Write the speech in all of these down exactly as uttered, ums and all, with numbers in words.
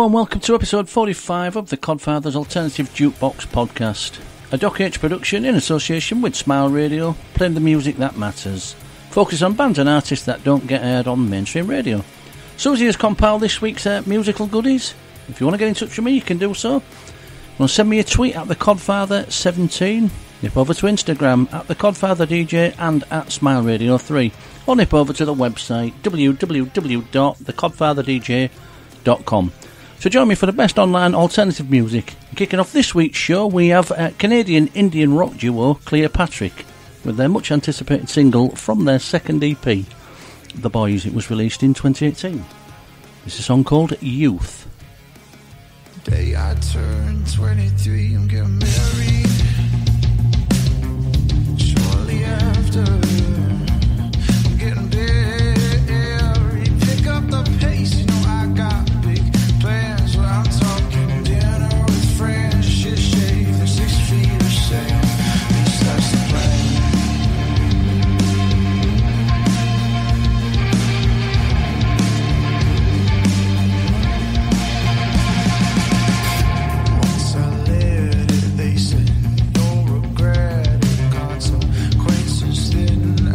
Hello and welcome to episode forty-five of the Codfathers Alternative Jukebox podcast, a Doc H production in association with Smile Radio, playing the music that matters. Focus on bands and artists that don't get aired on mainstream radio. Susie has compiled this week's uh, musical goodies. If you want to get in touch with me, you can do so. Well, send me a tweet at the Codfather seventeen, nip over to Instagram at the Codfather D J and at Smile Radio three, or nip over to the website w w w dot the codfather d j dot com. So join me for the best online alternative music. Kicking off this week's show, we have uh, Canadian Indian rock duo Cleopatra with their much anticipated single from their second E P, The Boys. It was released in twenty eighteen. This is a song called Youth. Day I turned twenty-three, I'm getting married. Shortly after, I'm getting buried. Pick up the pace, you know I got big plans. Where I'm talking dinner with friends, shit shaved and six feet of sand. At least that's the plan. They said no regret, consequences then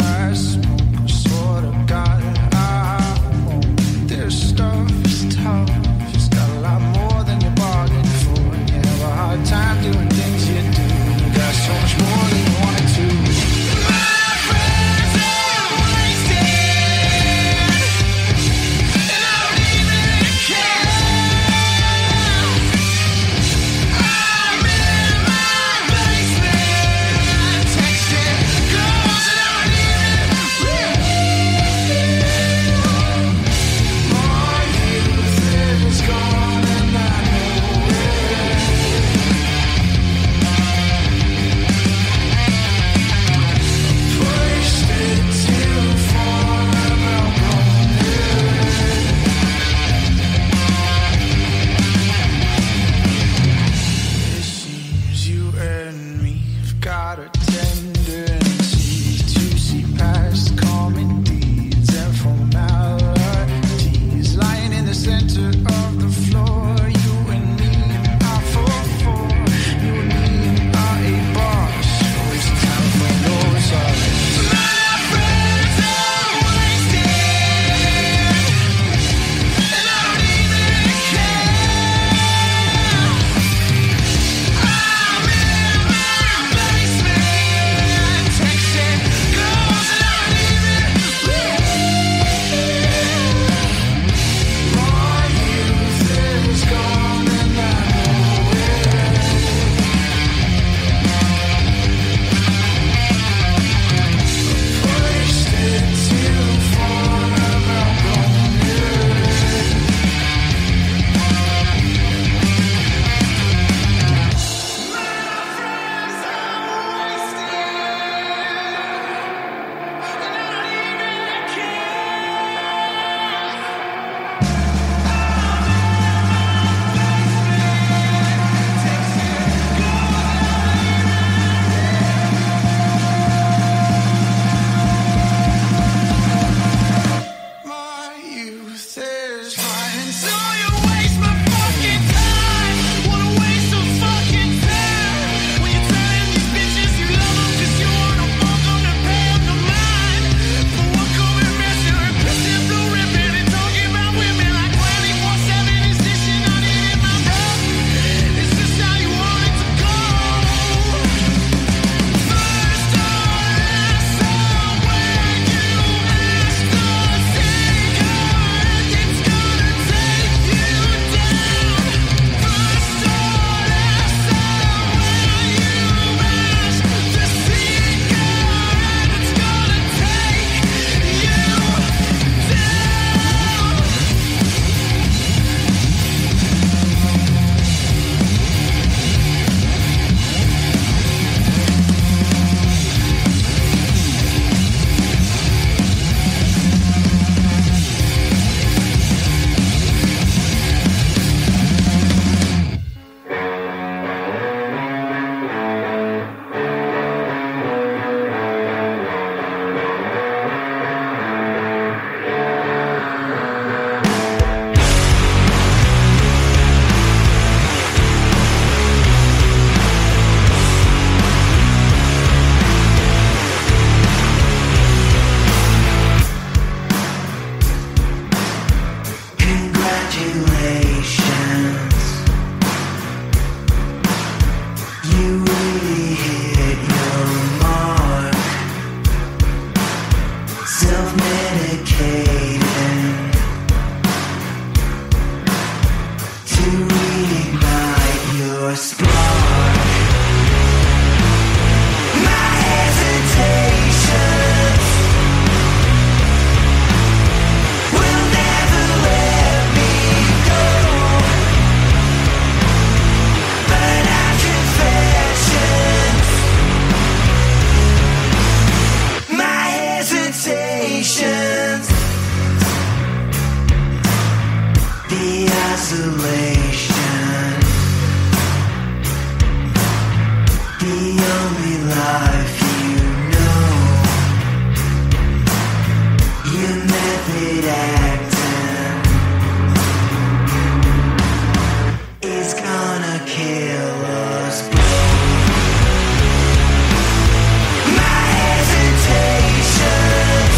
life, you know. Your method acting is gonna kill us both. My hesitations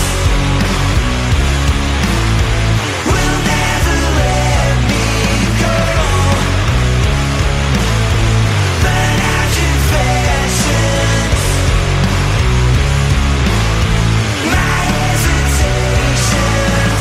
will never let me go. Burn out confessions. My hesitations.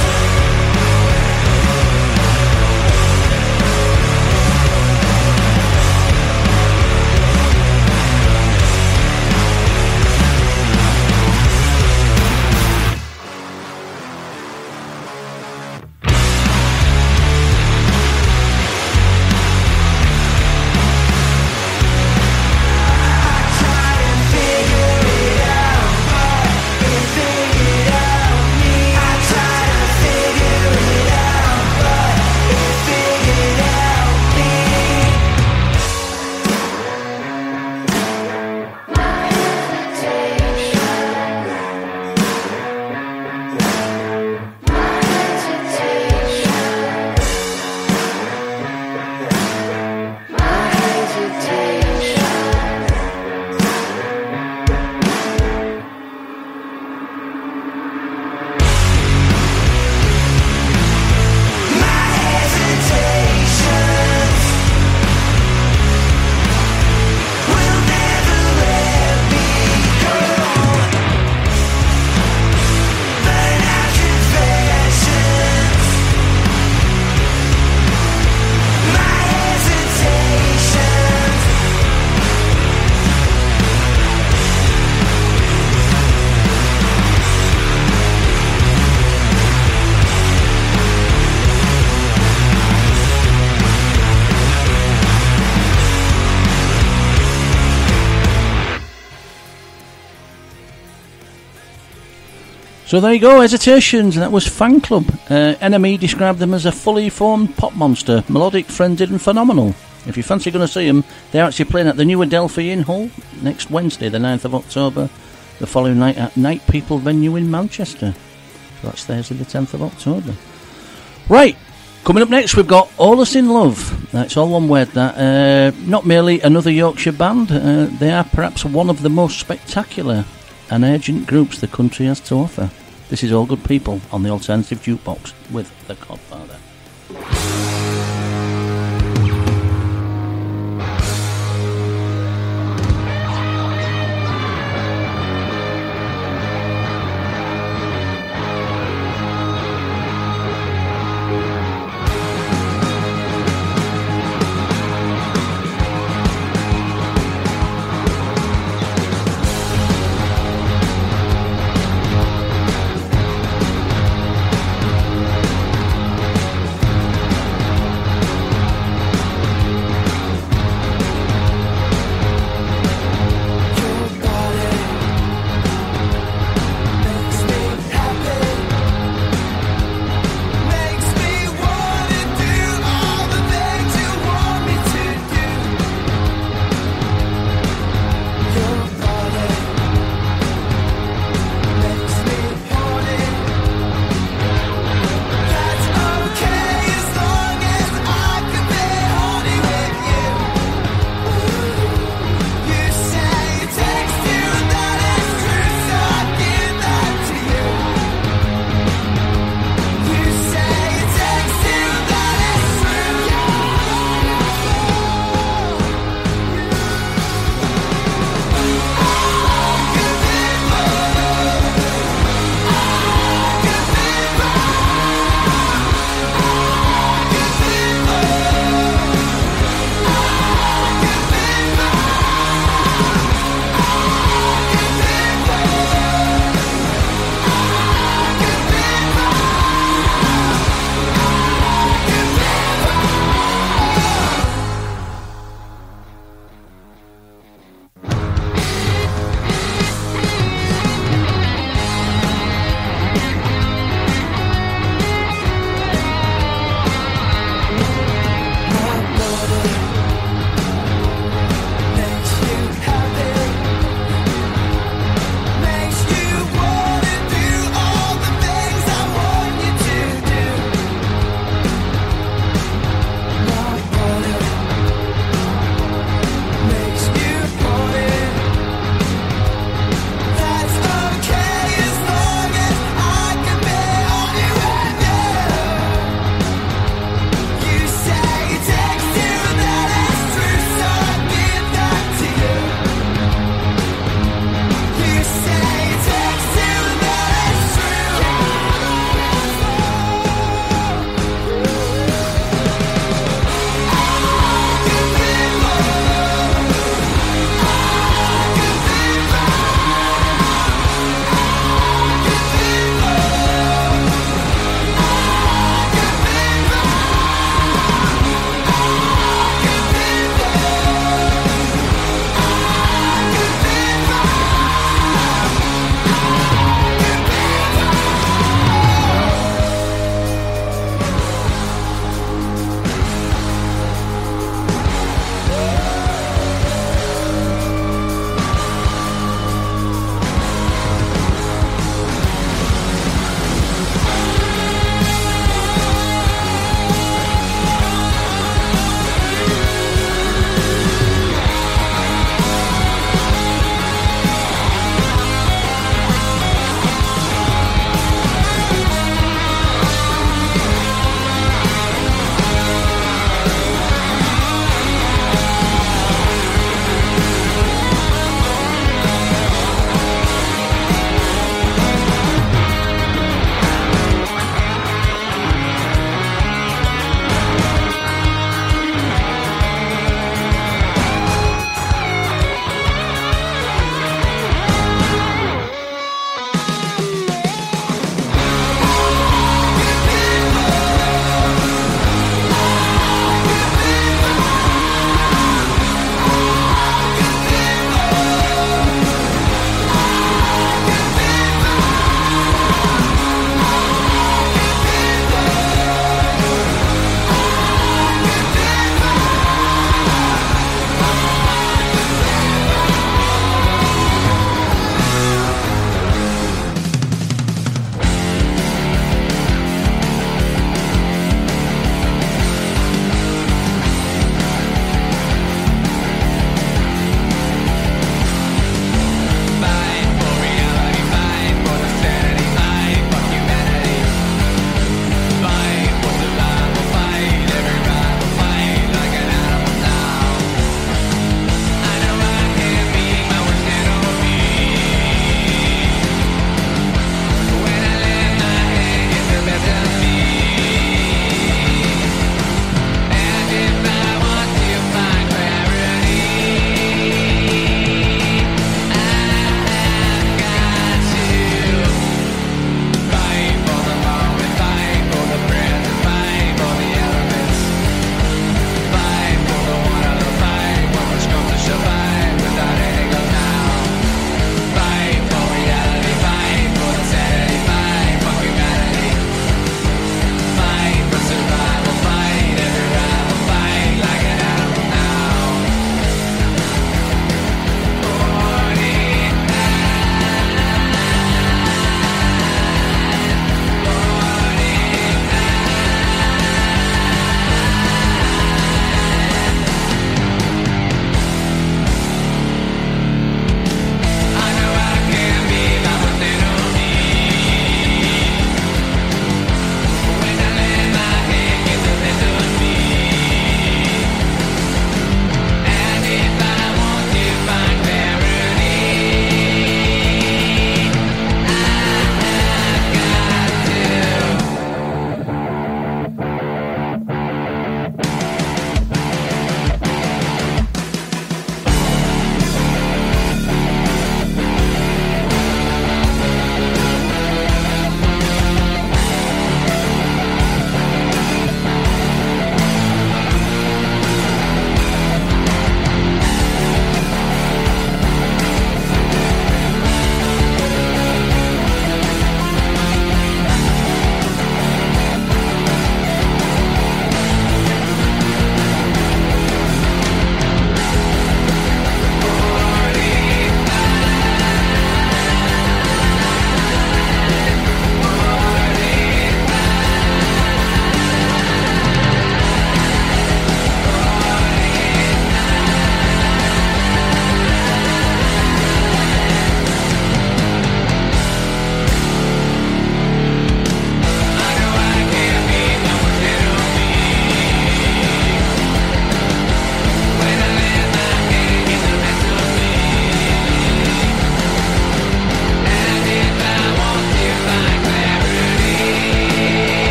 So there you go, Hesitations, and that was Fan Club. Uh, N M E described them as a fully formed pop monster, melodic, frenzied and phenomenal. If you fancy going to see them, they're actually playing at the new Adelphi Inn Hall next Wednesday, the ninth of October, the following night at Night People venue in Manchester. So that's Thursday the tenth of October. Right, coming up next we've got All Us In Love. That's all one word, that. Uh, not merely another Yorkshire band, uh, they are perhaps one of the most spectacular and urgent groups the country has to offer. This is All Good People on the Alternative Jukebox with the Codfather.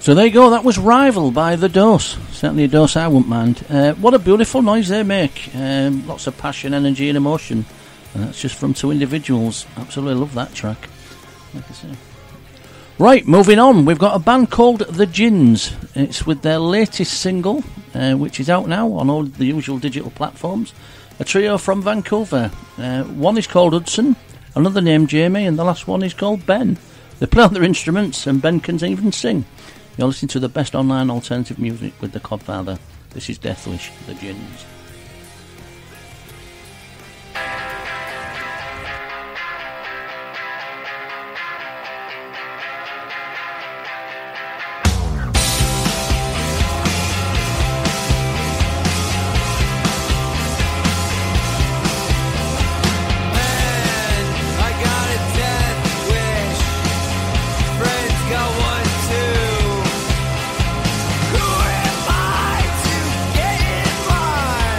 So there you go, that was Rival by The Dose. Certainly a dose I wouldn't mind. Uh, what a beautiful noise they make. Um, lots of passion, energy and emotion. And that's just from two individuals. Absolutely love that track. Like I say. Right, moving on. We've got a band called The Gins. It's with their latest single, uh, which is out now on all the usual digital platforms. A trio from Vancouver. Uh, one is called Hudson, another named Jamie, and the last one is called Ben. They play on their instruments, and Ben can even sing. You're listening to the best online alternative music with the Codfather. This is Deathwish, The Gins. Who am I to get in line?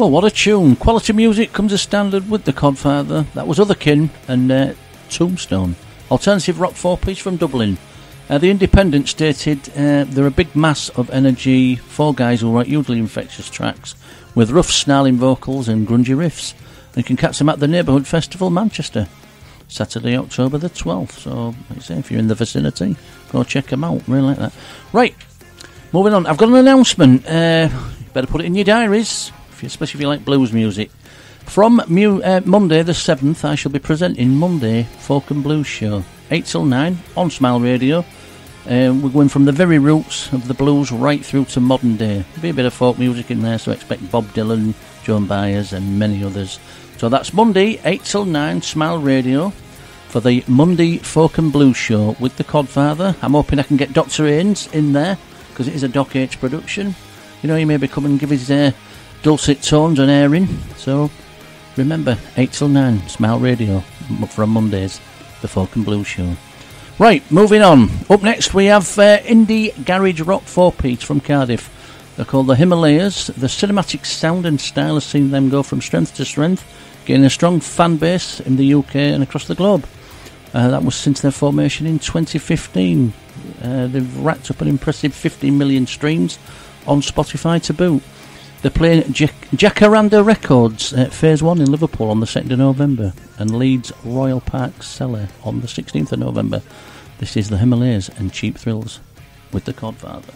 Well, what a tune. Quality music comes as standard with the Codfather. That was Otherkin and uh, Tombstone. Alternative rock four-piece from Dublin. Uh, the Independent stated uh, they're a big mass of energy, four guys who write hugely infectious tracks with rough snarling vocals and grungy riffs. And you can catch them at the Neighbourhood Festival, Manchester, Saturday, October the twelfth. So, like I say, if you're in the vicinity, go check them out. Really like that. Right, moving on. I've got an announcement. Uh, you better put it in your diaries, if you, especially if you like blues music. From mu- uh, Monday the seventh, I shall be presenting Monday Folk and Blues Show, eight till nine on Smile Radio. Uh, we're going from the very roots of the blues right through to modern day. There'll be a bit of folk music in there, so expect Bob Dylan, Joan Baez and many others. So that's Monday, eight till nine, Smile Radio, for the Monday Folk and Blues Show with the Codfather. I'm hoping I can get Doctor Ains in there, because it is a Doc H production. You know, he may be come and give his uh, dulcet tones and airing. So remember, eight till nine, Smile Radio, from Mondays, the Folk and Blues Show. Right, moving on. Up next we have uh, indie garage rock four-piece from Cardiff. They're called the Himalayas. The cinematic sound and style has seen them go from strength to strength, gaining a strong fan base in the U K and across the globe. Uh, that was since their formation in twenty fifteen. Uh, they've racked up an impressive fifteen million streams on Spotify to boot. They're playing Jac- Jacaranda Records at Phase one in Liverpool on the second of November and Leeds Royal Park Cellar on the sixteenth of November. This is the Himalayas and Cheap Thrills with the Codfather.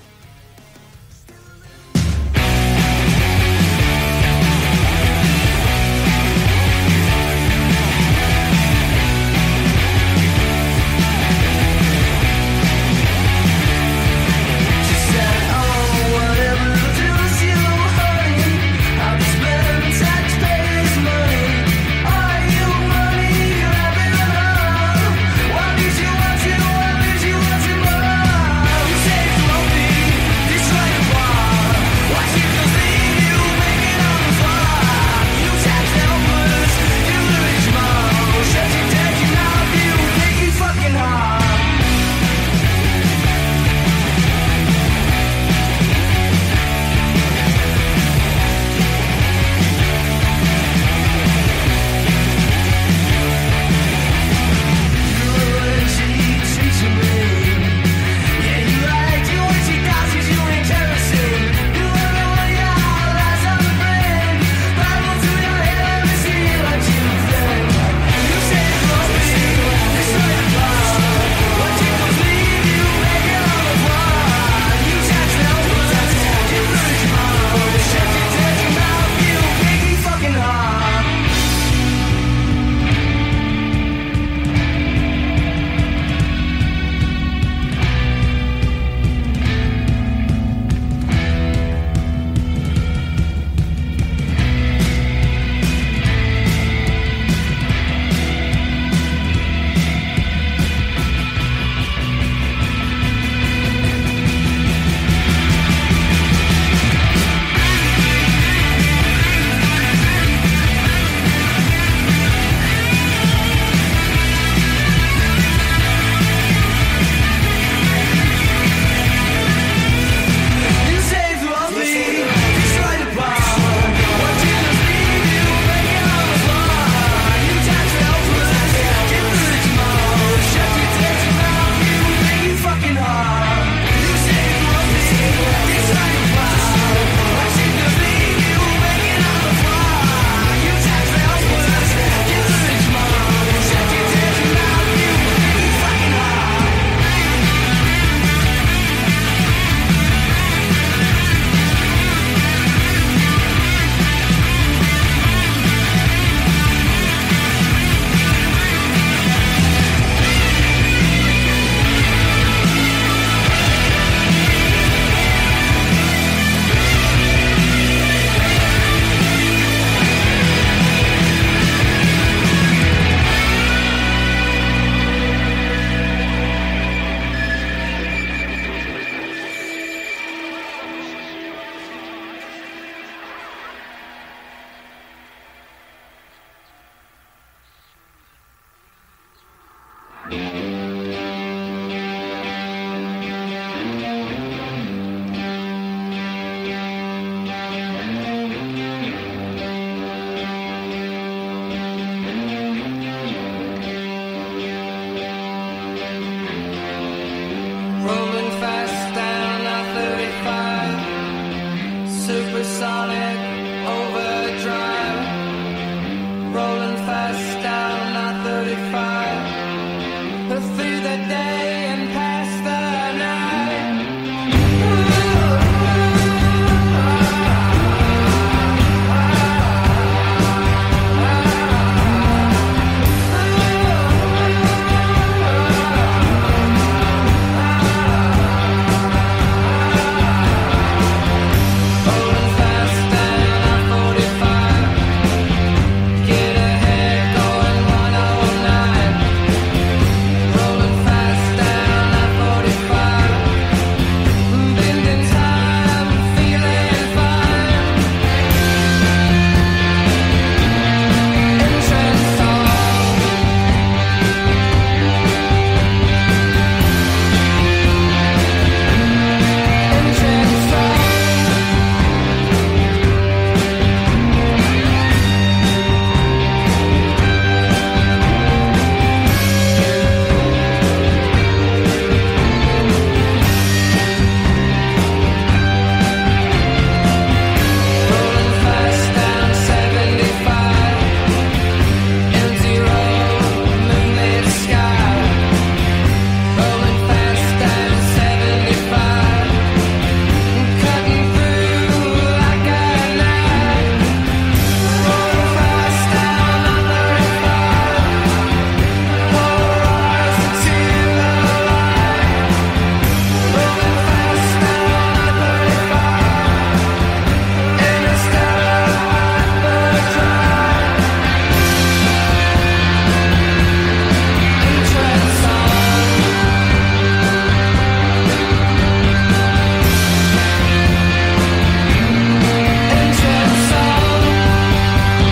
through the day and past the night. Rolling fast down I forty-five. Get ahead, going one oh nine. Rolling fast down I forty-five. Bending time, feeling fine. Entrance song. Entrance song. Rolling fast down seventy-five. Empty road, moonlit sky. Rolling fast down seventy-five. Cutting through like a knife. Rolling fast down thirty-five. Polarized to the light. Rolling fast down thirty-five. Interstellar hyperdrive. Entrance song. Entrance song.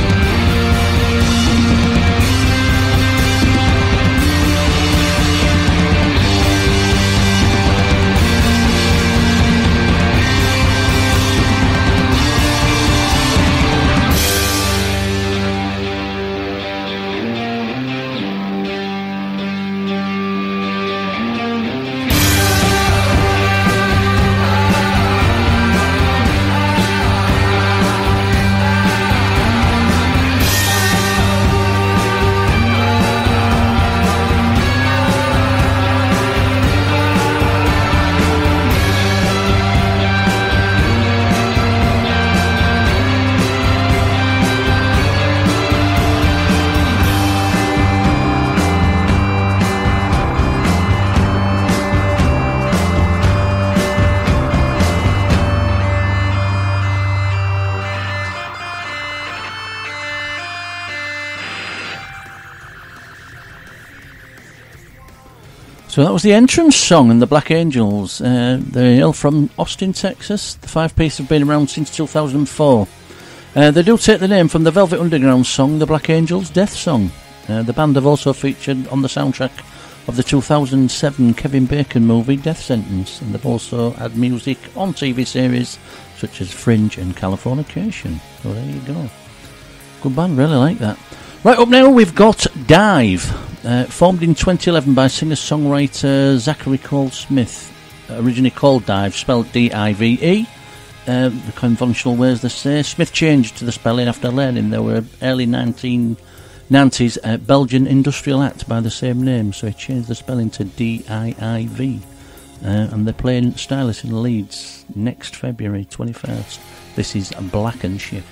So that was the entrance song and the Black Angels. Uh, they hail from Austin, Texas. The five piece have been around since two thousand four. Uh, they do take the name from the Velvet Underground song, The Black Angels' Death Song. Uh, the band have also featured on the soundtrack of the two thousand seven Kevin Bacon movie Death Sentence, and they've also had music on T V series such as Fringe and Californication. So there you go. Good band, really like that. Right, up now we've got Dive, uh, formed in twenty eleven by singer-songwriter Zachary Cole Smith, originally called Dive, spelled D I V E. Uh, the conventional ways they say. Smith changed to the spelling after learning there were early nineteen nineties uh, Belgian industrial act by the same name, so he changed the spelling to D I I V. Uh, and they're playing Stylus in Leeds next February twenty-first. This is Black and Ship.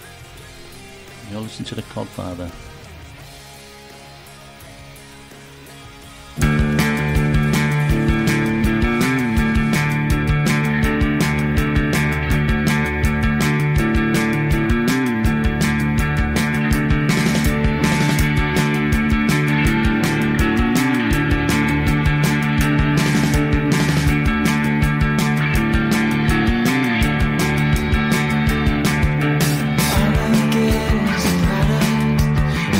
You'll listen to the Codfather. All I get is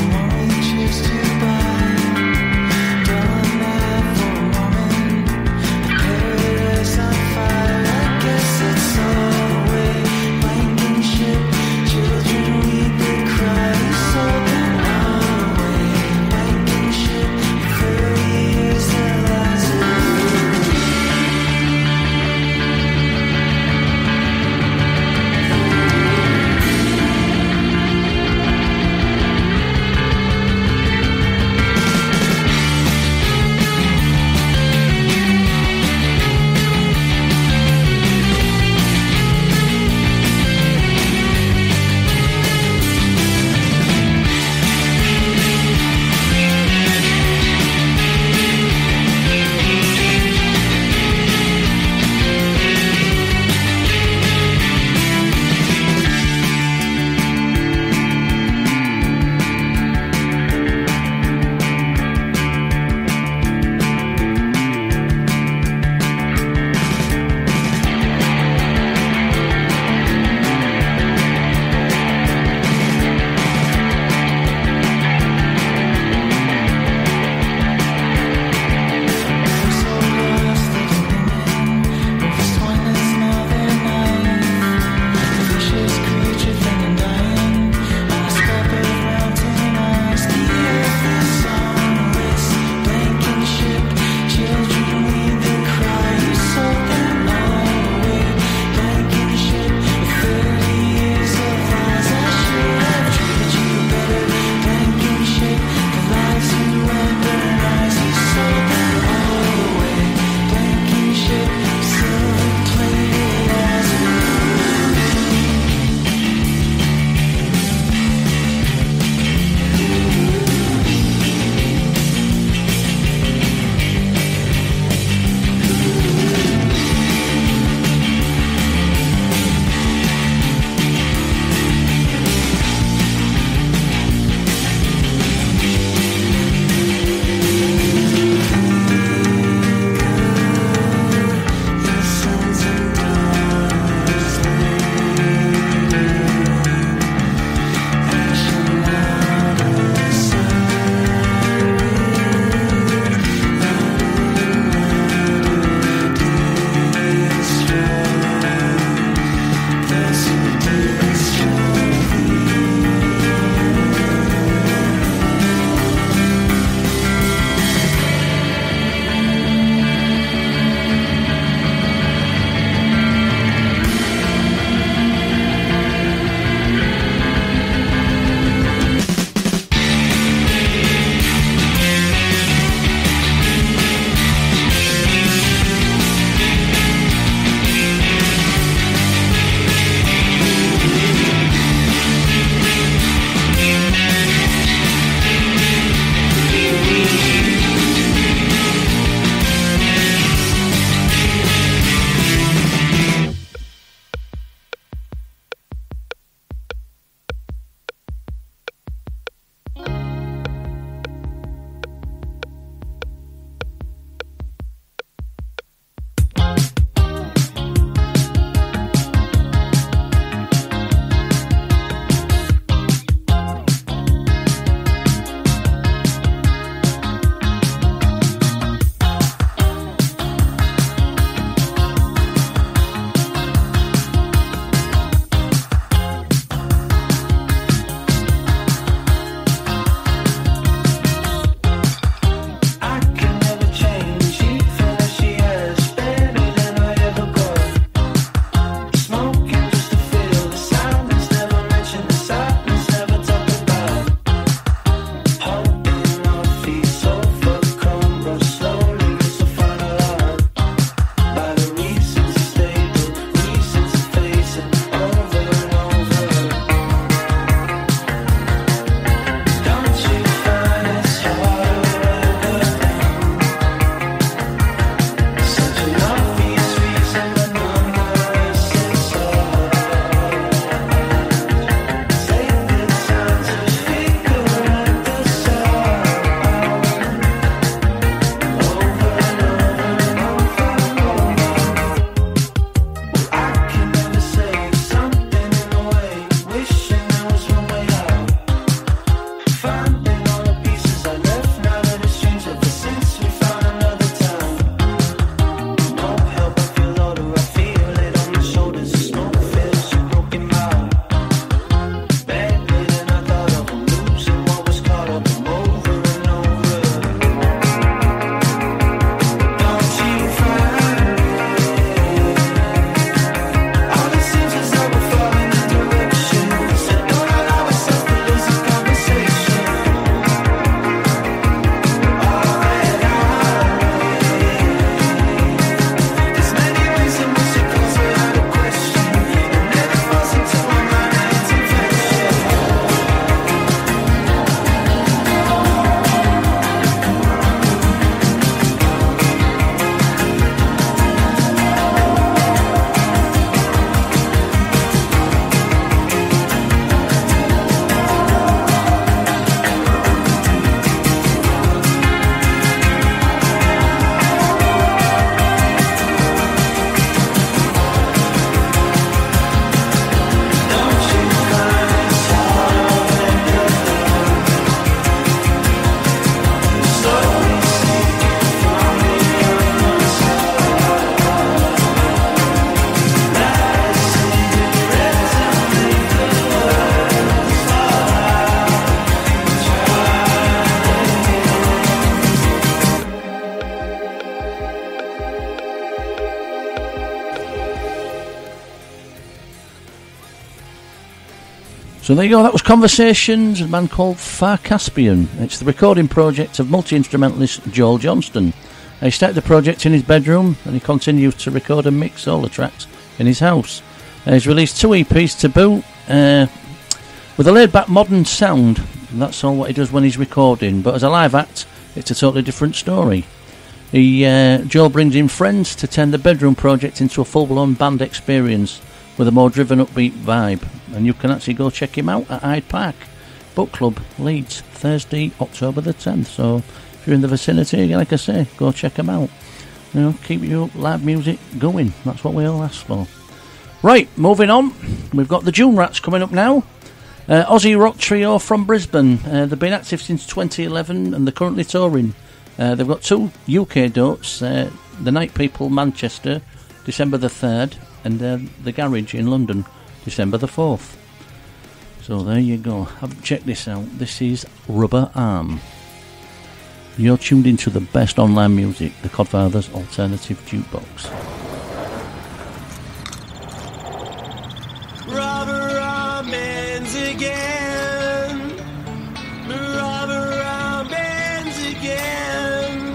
So there you go, that was Conversations, a band called Far Caspian. It's the recording project of multi-instrumentalist Joel Johnston. He started the project in his bedroom and he continues to record and mix all the tracks in his house. Uh, he's released two E Ps to boot uh, with a laid-back modern sound. That's all what he does when he's recording, but as a live act it's a totally different story. He, uh, Joel brings in friends to turn the bedroom project into a full-blown band experience with a more driven upbeat vibe, and you can actually go check him out at Hyde Park Book Club, Leeds, Thursday, October the tenth. So if you're in the vicinity, like I say, go check him out. You know, keep your live music going. That's what we all ask for. Right, moving on. We've got the June Rats coming up now. Uh, Aussie rock trio from Brisbane. Uh, they've been active since twenty eleven and they're currently touring. Uh, they've got two U K dates. Uh, the Night People, Manchester, December the third, and uh, the Garage in London, December the fourth. So there you go. Have, check this out. This is Rubber Arm. You're tuned into the best online music, the Codfathers Alternative Jukebox. Rubber arm ends again. Rubber arm ends again.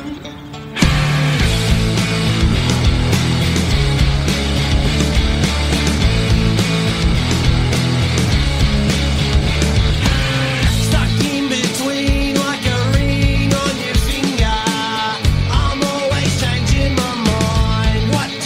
Stuck in between like a ring on your finger. I'm always changing my mind. What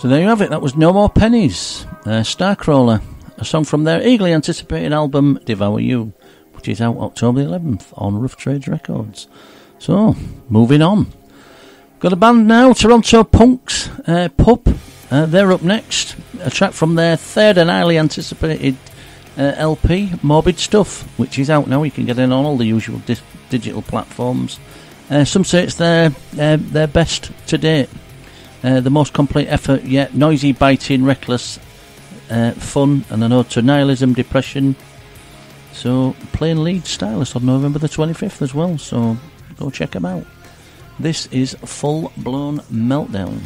So there you have it. That was No More Pennies, uh, Starcrawler, a song from their eagerly anticipated album Devour You, which is out October eleventh on Rough Trades Records. So, moving on. Got a band now, Toronto Punks, uh, Pup. Uh, they're up next. A track from their third and highly anticipated uh, L P, Morbid Stuff, which is out now. You can get it on all the usual di- digital platforms. Uh, some say it's their, uh, their best to date. Uh, the most complete effort yet. Noisy, biting, reckless, uh, fun, and an ode to nihilism, depression. So, playing lead stylist on November the twenty-fifth as well. So, go check them out. This is Full Blown Meltdown.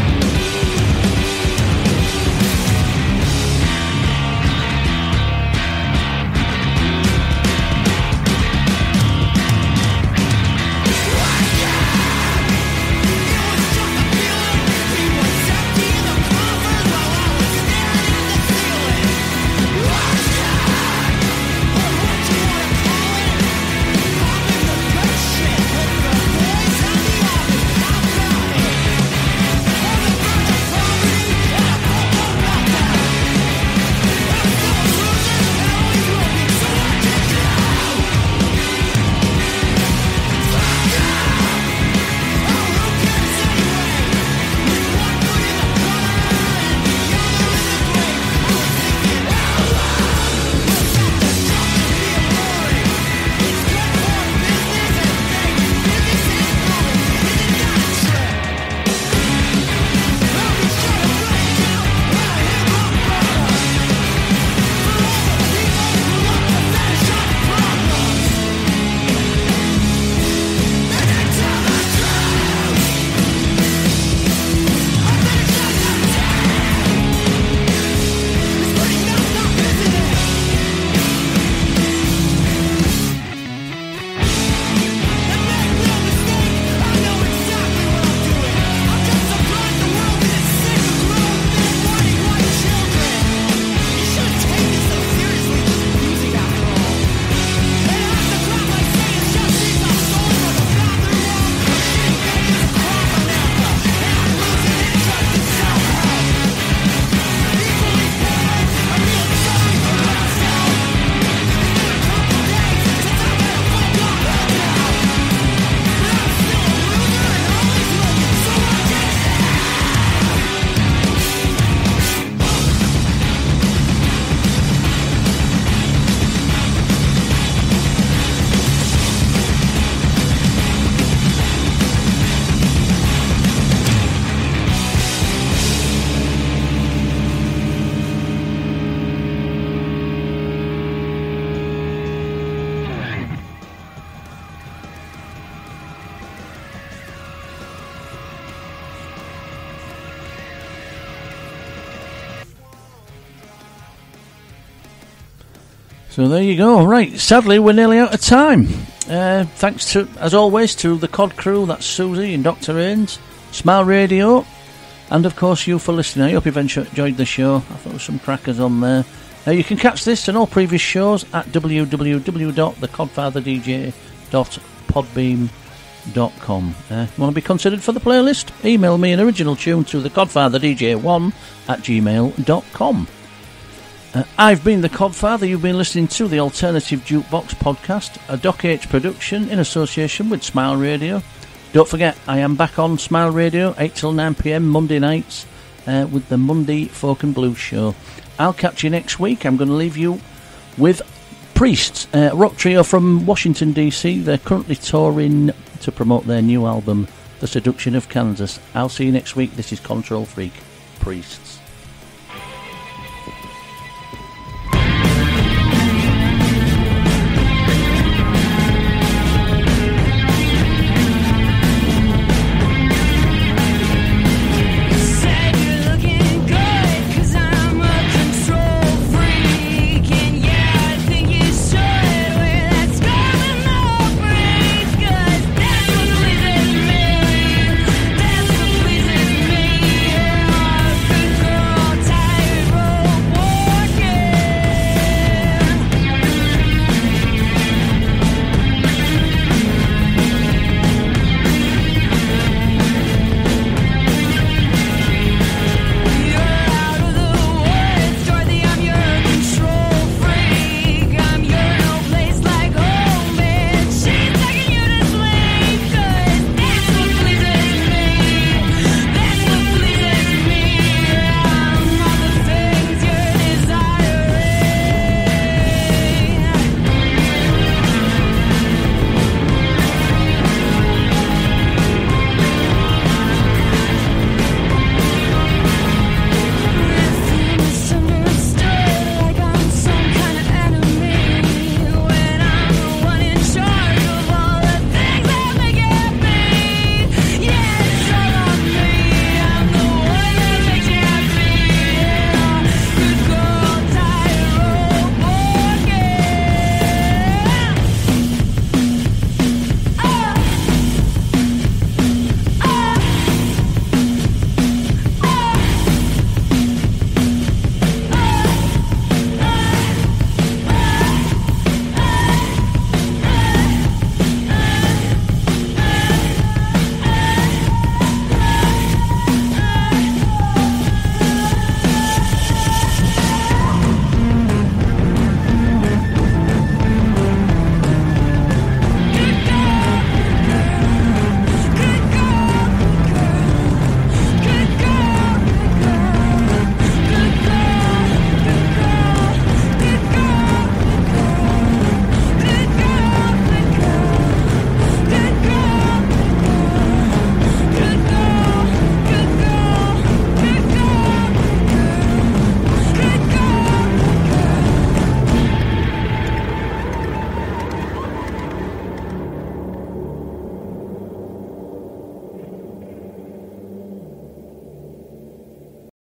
So there you go. Right, sadly we're nearly out of time. Uh, thanks to, as always, to the Cod crew. That's Susie and Doctor Ains, Smile Radio, and of course you for listening. I hope you've enjoyed the show. I thought there was some crackers on there. Uh, you can catch this and all previous shows at w w w dot the codfather d j dot podbeam dot com. Uh, want to be considered for the playlist? Email me an original tune to the codfather d j one at gmail dot com. Uh, I've been the Codfather. You've been listening to the Alternative Jukebox podcast, a Doc H production in association with Smile Radio. Don't forget, I am back on Smile Radio, eight till nine p m Monday nights, uh, with the Monday Folk and Blues show. I'll catch you next week. I'm going to leave you with Priests, a rock trio from Washington, D C. They're currently touring to promote their new album, The Seduction of Kansas. I'll see you next week. This is Control Freak, Priests.